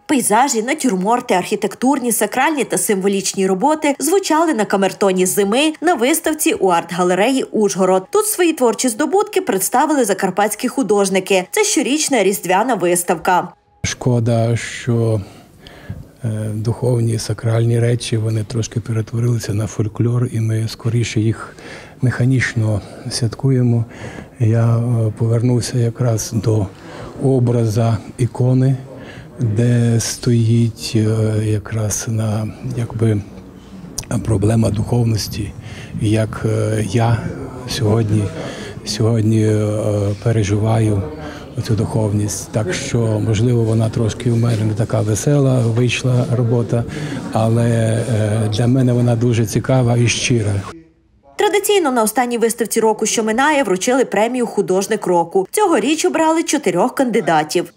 Пейзажі, натюрморти, архітектурні, сакральні та символічні роботи звучали на камертоні зими на виставці у арт-галереї «Ужгород». Тут свої творчі здобутки представили закарпатські художники. Це щорічна різдвяна виставка. Шкода, що духовні, сакральні речі, вони трошки перетворилися на фольклор, і ми скоріше їх механічно святкуємо. Я повернувся якраз до образа ікони, де стоїть якраз проблема духовності, як я сьогодні переживаю цю духовність. Так що, можливо, вона трошки у мене не така весела, вийшла робота, але для мене вона дуже цікава і щира. Традиційно на останній виставці року, що минає, вручили премію «Художник року». Цьогоріч обрали 4 кандидатів.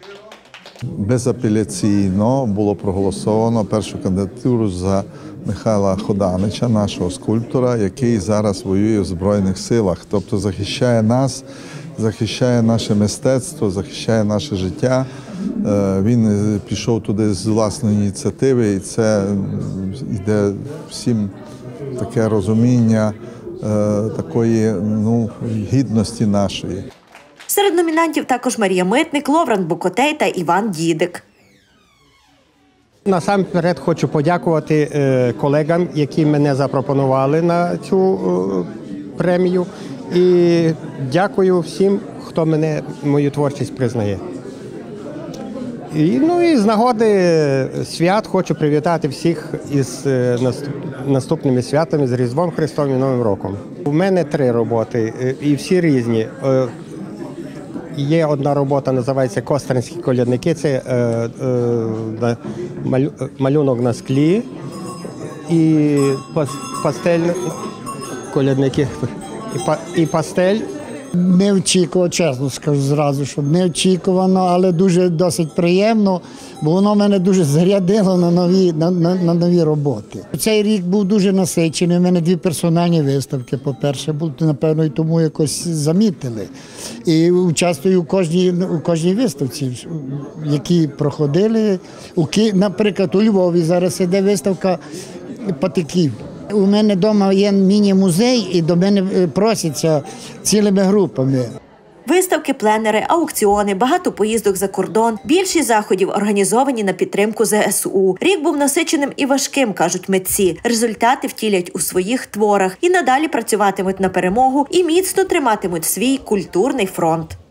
Безапеляційно було проголосовано першу кандидатуру за Михайла Ходанича, нашого скульптора, який зараз воює в Збройних силах. Тобто захищає нас, захищає наше мистецтво, захищає наше життя. Він пішов туди з власної ініціативи, і це йде всім таке розуміння такої гідності нашої. Серед номінантів також Марія Митник, Ловран Букотей та Іван Дідик. Насамперед хочу подякувати колегам, які мене запропонували на цю премію. І дякую всім, хто мою творчість признає. І з нагоди свят хочу привітати всіх із наступними святами, з Різдвом Христовим і Новим роком. У мене 3 роботи, і всі різні. Є одна робота, називається «Костринські колядники». Це малюнок на склі і пастель, колядники і пастель. Неочікувано, чесно скажу зразу, що неочікувано, але досить приємно, бо воно мене дуже зарядило на нові роботи. Цей рік був дуже насичений, у мене 2 персональні виставки, по-перше, напевно, і тому якось замітили. І участвую у кожній виставці, які проходили. Наприклад, у Львові зараз іде виставка патиків. У мене вдома є міні-музей, і до мене просяться цілими групами. Виставки, пленери, аукціони, багато поїздок за кордон. Більшість заходів організовані на підтримку ЗСУ. Рік був насиченим і важким, кажуть митці. Результати втілять у своїх творах і надалі працюватимуть на перемогу і міцно триматимуть свій культурний фронт.